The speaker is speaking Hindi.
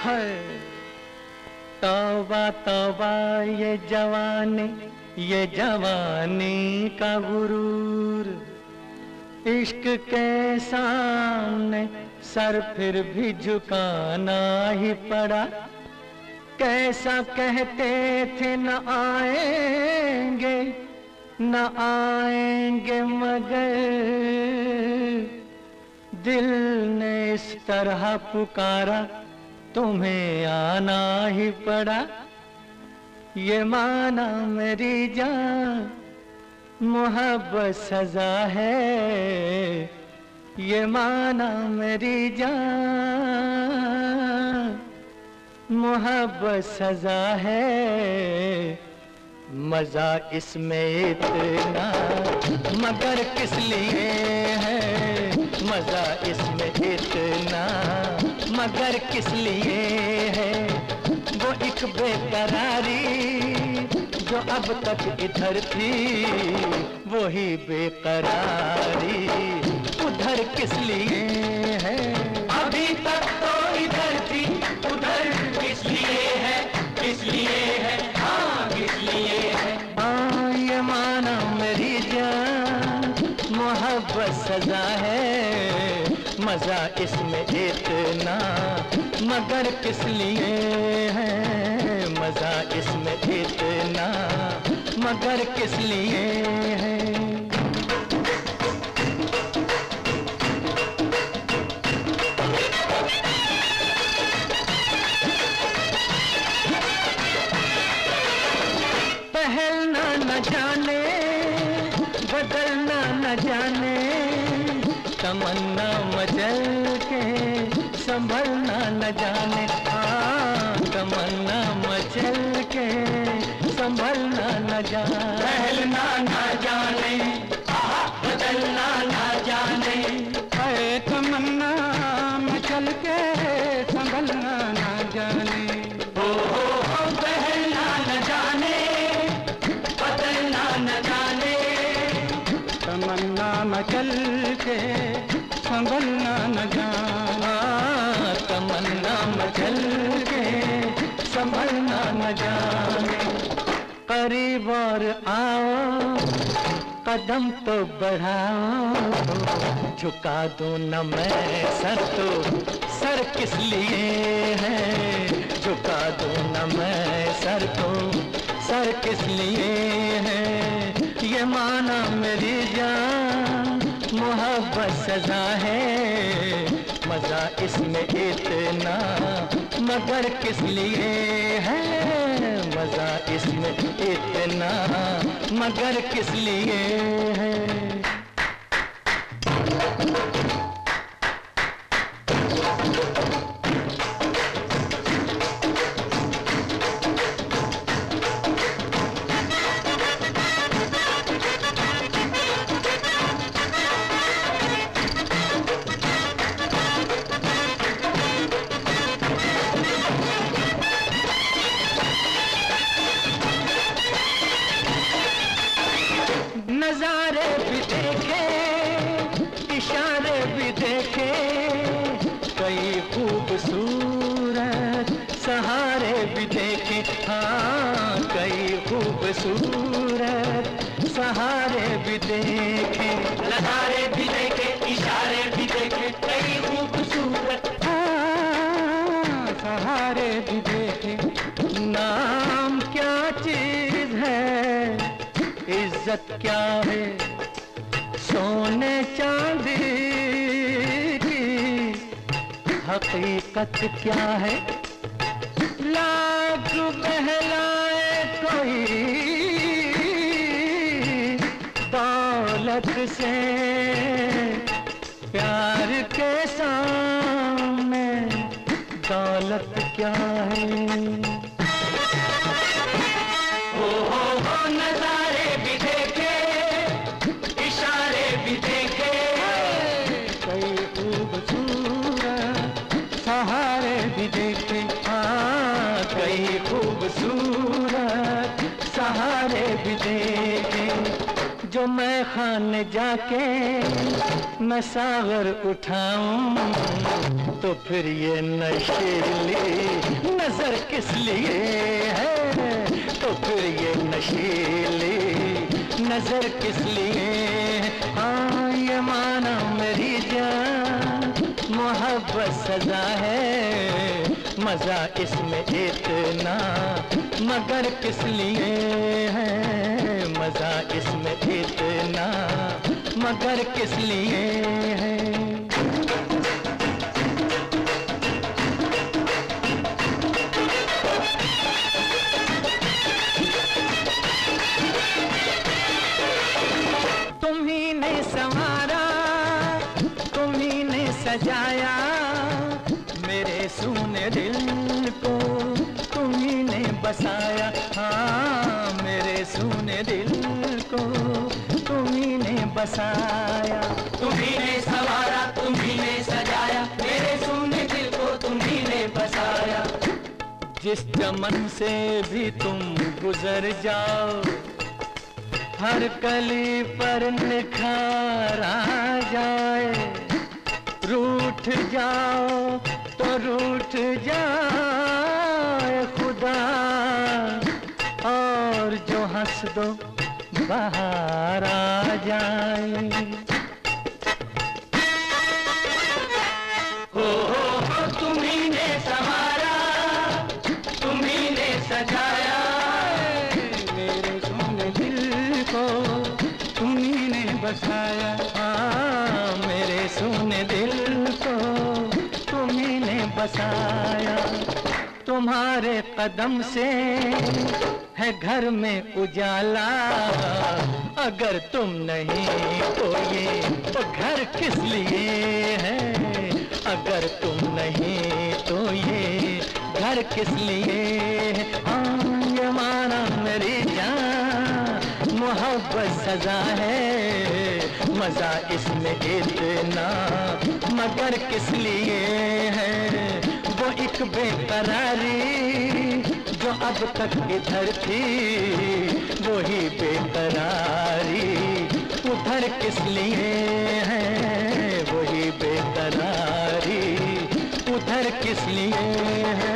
है तौबा तौबा ये जवानी का गुरूर, इश्क के सामने सर फिर भी झुकाना ही पड़ा। कैसा कहते थे न आएंगे मगर दिल ने इस तरह पुकारा, तुम्हें आना ही पड़ा। ये माना मेरी जान मोहब्बत सजा है, ये माना मेरी जान मोहब्बत सजा है। मजा इसमें इतना मगर किस लिए है, मजा इसमें इतना मगर किस लिए है। वो एक बेकरारी जो अब तक इधर थी, वही बेकरारी उधर किस लिए है। अभी तक तो इधर थी, उधर किस लिए है, किस लिए है, हाँ किस लिए है। हाँ ये माना मेरी जान मोहब्बत सजा है, मजा इसमें इतना मगर किस लिए है, मजा इसमें इतना मगर किस लिए है। पहलना न जाने बदलना न जाने, तमन्ना मचल के संभलना न जाने। हाँ तमन्ना मचल के संभलना न जाने। पहलना न जाने बदलना न जाने, तमन्ना मचल के संभलना न जाने। हो पहलना न जाने बदलना न जाने, तमन्ना मचल के संभलना न जाना, तमन्ना मचल के संभलना न जाने। करीब और आओ कदम तो बढ़ाओ, झुका दूं न मैं सर तो सर किस लिए है, झुका दूं न मैं सर तो सर किस लिए है। ये माना मेरी जान मोहब्बत सजा है, मजा इसमें इतना मगर किस लिए है, मजा इसमें इतना मगर किस लिए है। नजारे भी देखे इशारे भी देखे, कई खूबसूरत सहारे भी देखे। हाँ कई खूबसूरत सहारे भी देखे, नजारे भी देखे इशारे भी देखे, कई खूबसूरत सहारे भी देखे। नाम क्या चीज है, इज्जत क्या है, सोने चांदी की हकीकत क्या है। लाख बहलाए कोई दौलत से, प्यार के सामने दौलत क्या है। हो नजारे भी देखे इशारे भी देखे, कई खूबसूरत सहारे भी देखे। हाँ कई खूबसूरत सहारे भी देखे, जो जो मैं खाने जाके मैं सागर उठाऊं तो फिर ये नशीली नजर किस लिए है, तो फिर ये नशीली नजर किस लिए। हाँ ये माना मेरी जान मोहब्बत सजा है, मजा इसमें इतना मगर किस लिए है, मजा इसमें इतना मगर किस लिए है। तुम्ही ने संवारा, तुम्ही ने सजाया मेरे सूने दिल को, तुम्ही ने बसाया। हाँ मेरे सूने दिल को तुम्ही ने बसाया। तुम्ही ने संवारा, तुम्ही ने सजाया मेरे सूने दिल को, तुम्ही ने बसाया। जिस चमन से भी तुम गुजर जाओ हर कली पर निखार आ जाए, रूठ जाओ तो रूठ जाए खुदा, और जो हंस दो बाहर आ जाए। हो तुम्ही ने संवारा, तुम्ही ने सजाया मेरे सोने दिल को, तुम्ही ने बसाया। हाँ मेरे सोने दिल को तुम्ही ने बसाया। तुम्हारे कदम से है घर में उजाला, अगर तुम नहीं तो ये तो घर किस लिए है, अगर तुम नहीं तो ये घर किस लिए है। हाँ ये माना मेरी जान मोहब्बत सजा है, मजा इसमें इतना मगर किस लिए है। वो एक बेकरारी जो अब तक इधर थी, वही बेकरारी उधर किस लिए है, वही बेकरारी उधर किस लिए है।